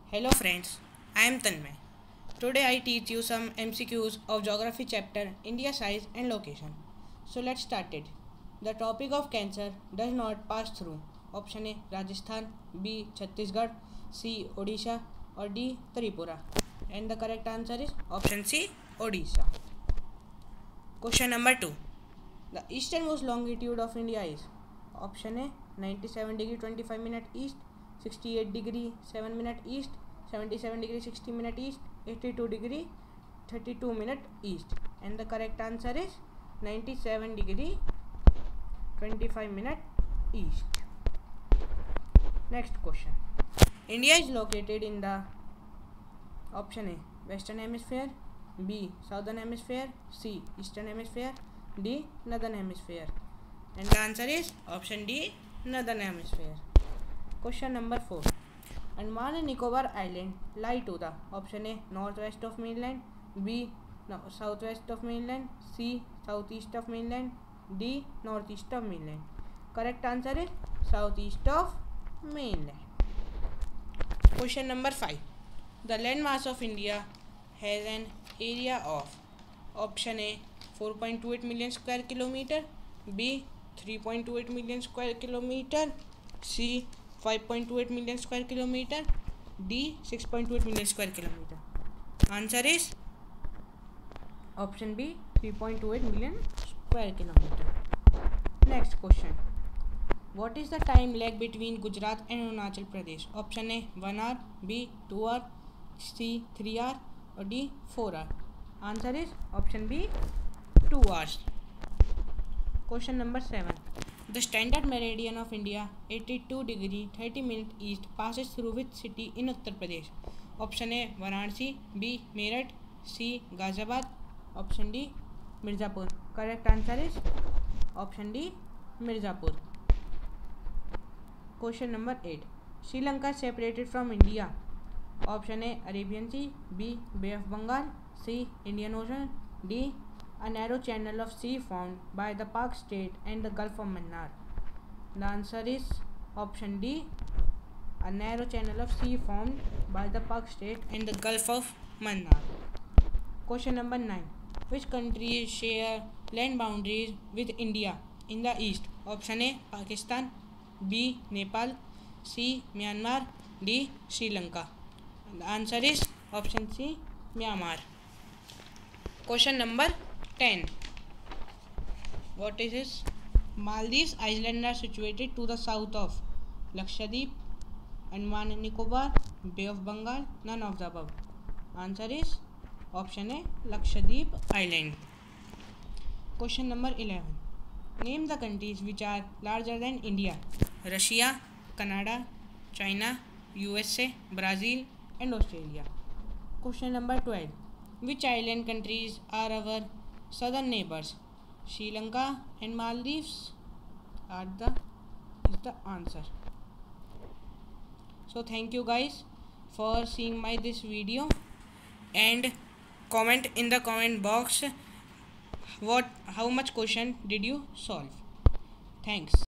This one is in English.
Hello friends, I am Tanmay. Today I teach you some MCQs of Geography chapter India size and location. So let's start it. The topic of cancer does not pass through option A Rajasthan, B Chhattisgarh, C Odisha or D Tripura. And the correct answer is option C Odisha. Question number 2. The easternmost longitude of India is option A 97 degree 25 minute east, 68 degree 7 minute east, 77 degree 60 minute east, 82 degree 32 minute east. And the correct answer is 97 degree 25 minute east. Next question. India is located in the option A western hemisphere, B southern hemisphere, C eastern hemisphere, D northern hemisphere. And the answer is option D northern hemisphere. Question number 4. Andaman and Nicobar Island lie to the option A northwest of mainland, B southwest of mainland, C southeast of mainland, D northeast of mainland. Correct answer is southeast of mainland. Question number 5. The landmass of India has an area of option A 4.28 million square kilometer, B 3.28 million square kilometer, C 5.28 million square kilometer, D 6.28 million square kilometer. Answer is option B 3.28 million square kilometer. Next question. What is the time lag between Gujarat and Arunachal Pradesh? Option A 1 hour, B 2 hour, C 3 hour or D 4 hour. Answer is option B 2 hours. Question number 7. The standard meridian of India 82 degree 30 minute east passes through which city in Uttar Pradesh? Option A Varanasi, B Meerut, C Ghaziabad, option D Mirzapur. Correct answer is option D Mirzapur. Question number 8. Sri Lanka separated from India. Option A Arabian Sea, B Bay of Bengal, C Indian Ocean, D a narrow channel of sea formed by the Pak state and the Gulf of Mannar. The answer is option D a narrow channel of sea formed by the Pak state and the Gulf of Mannar. Question number 9. Which countries share land boundaries with India in the east? Option A Pakistan, B Nepal, C Myanmar, D Sri Lanka. The answer is option C Myanmar. Question number 10. What is this? Maldives Islands are situated to the south of Lakshadweep, Andaman and Nicobar, Bay of Bengal, none of the above. Answer is option A Lakshadweep Island. Question number 11. Name the countries which are larger than India. Russia, Canada, China, USA, Brazil and Australia. Question number 12. Which island countries are our southern neighbors? Sri Lanka and Maldives is the answer. So thank you guys for seeing this video, and comment in the comment box how much question did you solve. Thanks.